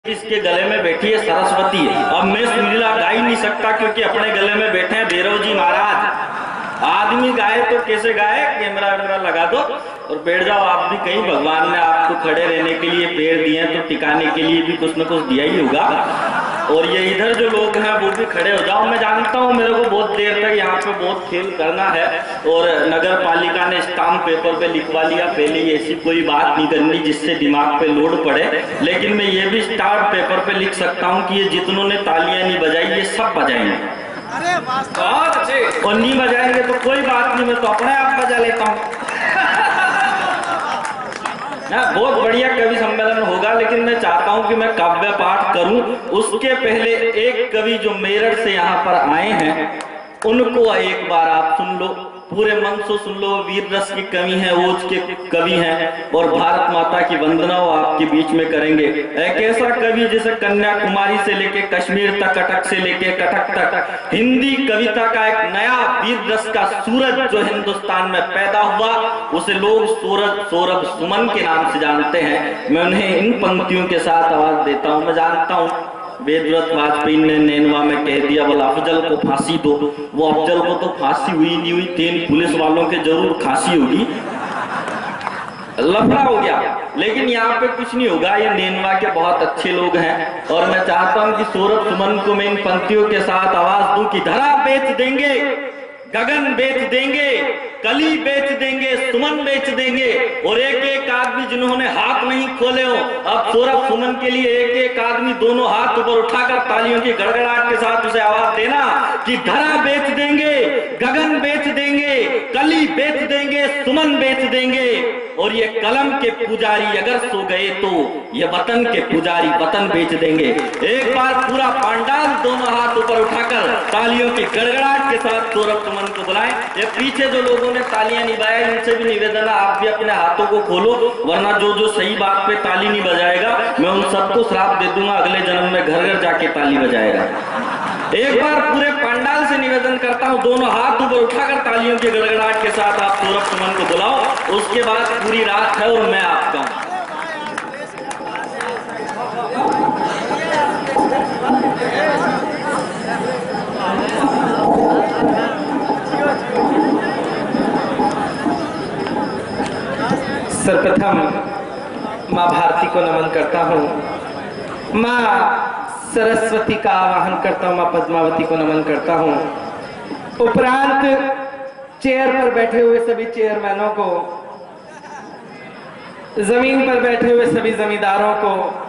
इसके गले में बैठी है सरस्वती है। अब मैं सुरीला गा ही नहीं सकता क्योंकि अपने गले में बैठे हैं भैरव जी महाराज। आदमी गाए तो कैसे गाए, कैमरा वैमरा लगा दो और बैठ जाओ आप भी कहीं। भगवान ने आपको खड़े रहने के लिए पैर दिए हैं तो टिकाने के लिए भी कुछ न कुछ दिया ही होगा। और ये इधर जो लोग हैं वो भी खड़े हो जाओ। मैं जानता हूँ मेरे को बहुत देर तक यहाँ पे बहुत खेल करना है और नगर पालिका ने स्टाम्प पेपर पे लिखवा लिया पहले ही, ऐसी कोई बात नहीं करनी जिससे दिमाग पे लोड पड़े। लेकिन मैं ये भी स्टाम्प पेपर पे लिख सकता हूँ कि ये जितनों ने तालियां नहीं बजाई ये सब बजाएंगे। बहुत अच्छे। और नहीं बजाएंगे तो कोई बात नहीं, मैं तो अपने आप बजा लेता हूँ। बहुत बढ़िया कवि सम्मेलन होगा, लेकिन मैं चाहता हूं कि मैं काव्य पाठ करूं। उसके पहले एक कवि जो मेरठ से यहाँ पर आए हैं उनको एक बार आप सुन लो, पूरे मन से सुन लो। वीर रस की कवि है, ओज के कवि हैं और भारत माता की वंदना वो आपके बीच में करेंगे। एक ऐसा कवि जिसे कन्याकुमारी से लेके कश्मीर तक, कटक से लेके कटक तक हिंदी कविता का एक नया वीर रस का सूरज जो हिंदुस्तान में पैदा हुआ, उसे लोग सौरभ सुमन के नाम से जानते हैं। मैं उन्हें इन पंक्तियों के साथ आवाज देता हूँ। मैं जानता हूँ वेदव्रत वाजपेयी ने नैनवा में कह दिया बोला अफजल को फांसी दो। वो अफजल को तो फांसी हुई नहीं हुई, 3 पुलिस वालों के जरूर फांसी होगी, लफड़ा हो गया। लेकिन यहाँ पे कुछ नहीं होगा, ये नैनवा के बहुत अच्छे लोग हैं। और मैं चाहता हूँ कि सौरभ सुमन को मैं इन पंक्तियों के साथ आवाज दूं कि धरा बेच देंगे, गगन बेच देंगे, कली बेच देंगे, सुमन बेच देंगे। और एक एक आदमी जिन्होंने हाथ नहीं खोले हो, अब सौरभ सुमन के लिए एक एक आदमी दोनों हाथ ऊपर उठाकर तालियों की गड़गड़ाहट के साथ उसे आवाज देना कि धरा बेच देंगे, गगन बेच देंगे, कली बेच देंगे, सुमन बेच देंगे। और ये कलम के पुजारी अगर सो गए तो ये वतन के पुजारी वतन बेच देंगे। एक बार पूरा पांडाल दोनों हाथ ऊपर उठाकर तालियों की गड़गड़ाहट के साथ सौरभ सुमन को बुलाएं। ये पीछे जो लोगों ने तालियां नहीं बजाई उनसे भी निवेदन है आप भी अपने हाथों को खोलो, वरना जो सही बात पे ताली नहीं बजाएगा मैं उन सबको श्राप दे दूंगा, अगले जन्म में घर घर जाके ताली बजाएगा। एक बार पूरे पंडाल से निवेदन करता हूं, दोनों हाथ ऊपर उठाकर तालियों की गड़गड़ाहट के साथ आप सौरभ सुमन को बुलाओ। उसके बाद पूरी रात है और मैं आपका हूं। सर्वप्रथम माँ भारती को नमन करता हूँ, माँ सरस्वती का आवाहन करता हूँ, माँ पद्मावती को नमन करता हूँ। उपरांत चेयर पर बैठे हुए सभी चेयरमैनों को, जमीन पर बैठे हुए सभी जमींदारों को,